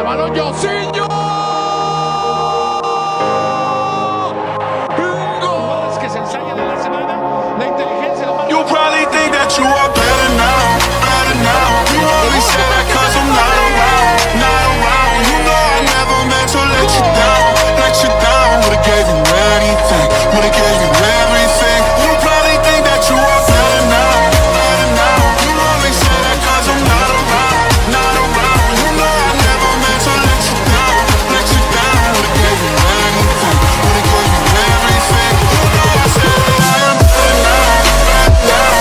balón, Yosinho. Jugadas que se ensayan en la semana. La inteligencia lo marca. You probably think that you are better now, better now. You only say that cause I'm not around, not around. You know I never meant to let you down, let you down. Would've gave you anything, would've gave you everything. You probably think that you are better now, better now. You only say that cause I'm not around, not around. You know I never meant to let you down, let you down. Would've gave you anything, would've gave you everything. You know I said that I am better now, better now.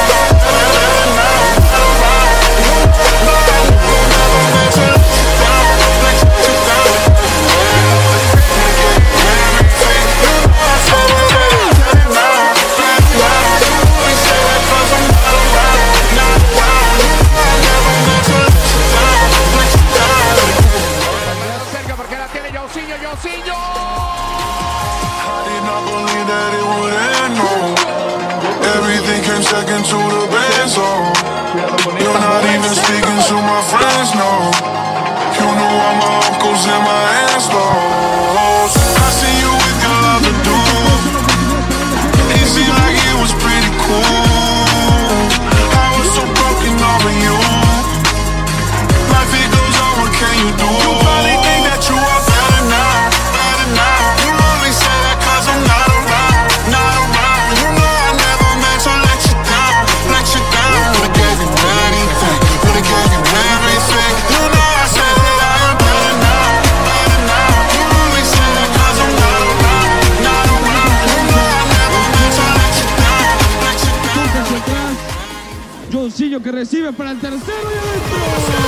Second to the band zone. You're not even speaking to my friends, no. You know all my uncles and my aunts, though. I see you with your other dude. It seemed like it was pretty cool. I was so broken over you. Life it goes on, what can you do? You probably think that you are better now, better now. You only say that cause I'm not around, not around. You know I never meant to let you down, let you down. Would've gave you anything, would've gave you everything. You know I said that I am better now, better now. You only say that cause I'm not around, not around. You know I never meant to let you down, let you down. Yosinho que recibe para el tercero y adentro.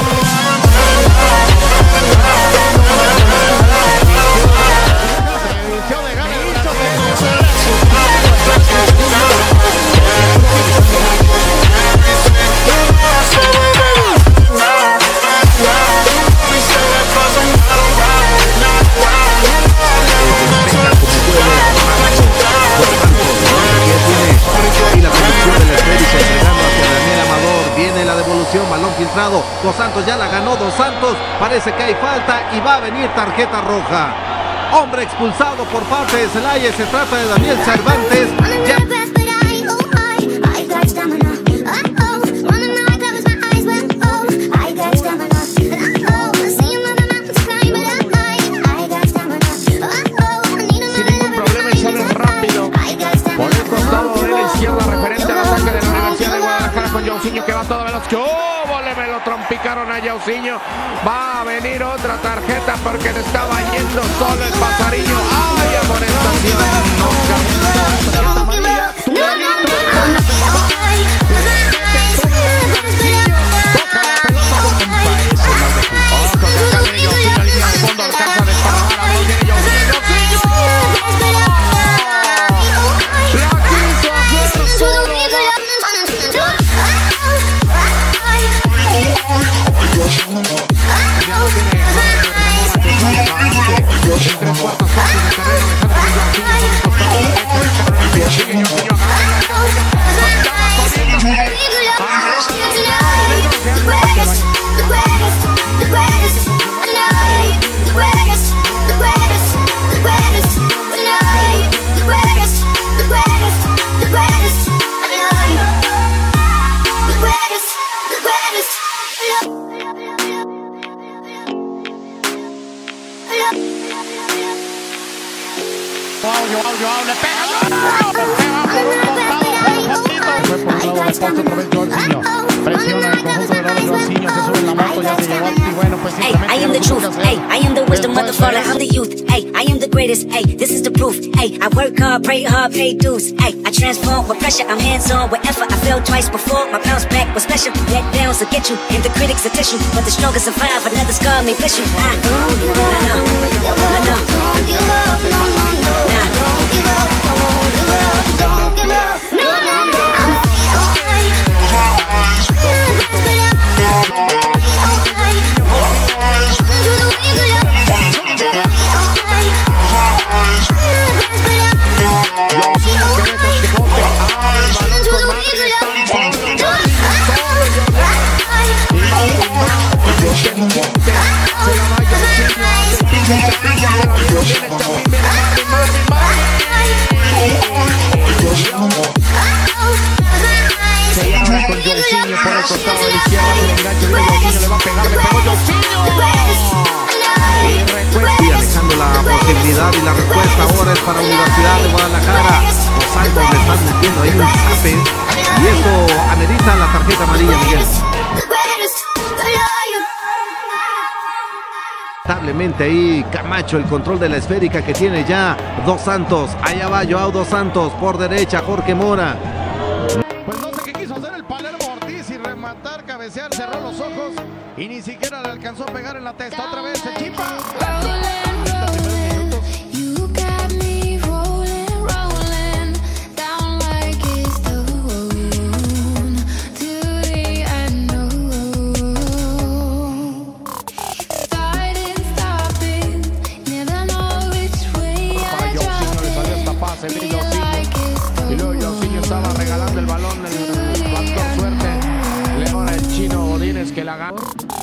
Viene la devolución, balón filtrado. Dos Santos ya la ganó. Dos Santos, parece que hay falta y va a venir tarjeta roja. Hombre expulsado por parte de Celaya. Se trata de Daniel Cervantes. Sin ningún problema y sale rápido. Por el costado de la izquierda, referente al ataque de la Universidad de Guadalajara con Yosinho que va todo veloz. ¡Qué óvole! Me lo trompicaron a Yosinho. Va a venir otra tarjeta porque le estaba yendo solo el pasarillo. ¡Ay, amonestación! Hey, I am the truth. Hey, I am the wisdom of the father. I'm the youth. Hey, I am the greatest. Hey, this is the proof. Hey, I work hard, pray hard, pay dues. Hey, I transform with pressure. I'm hands-on with effort. I failed twice before. My bounce back was special. Let down to get you, and the critics are tissue. But the strongest survive. Another scar may bless you. I Se la vaya el costado de la izquierda, se le engancha, viene Jairzinho, le va a pegar, le pegó Jairzinho. Y alejando la posibilidad y la respuesta ahora es para Universidad de Guadalajara. Los Santos le están metiendo ahí un zape y eso amerita la tarjeta amarilla, Miguel. Lamentablemente ahí Camacho, el control de la esférica que tiene ya Dos Santos. Allá va Joao Dos Santos, por derecha Jorge Mora. Pues no sé qué quiso hacer el Palermo Ortiz y rematar, cabecear, cerró los ojos y ni siquiera le alcanzó a pegar en la testa. Otra vez se chipa. Y luego Jairzinho estaba regalando el balón, el factor suerte. León el chino Godínez que la gana.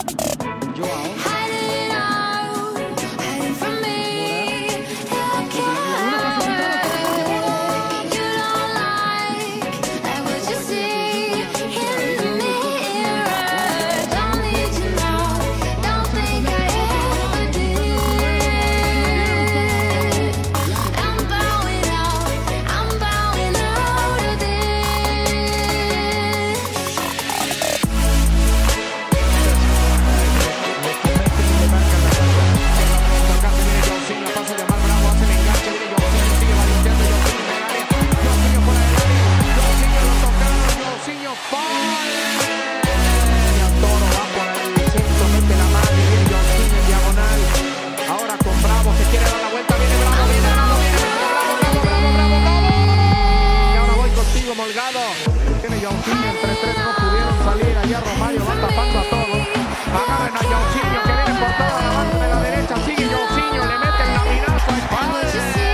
Tiene Jairzinho, entre tres no pudieron salir. Allá Romario va tapando a todos. Agarren a Jairzinho que viene por toda la banda de la derecha. Sigue Jairzinho, le mete el laminazo al padre.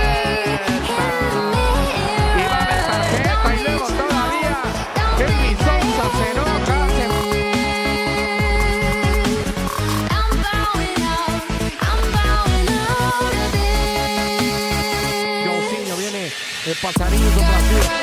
Y va de tarjeta y luego todavía Kelvin Sousa se enoja. Jairzinho viene el pasarillo con Brasil.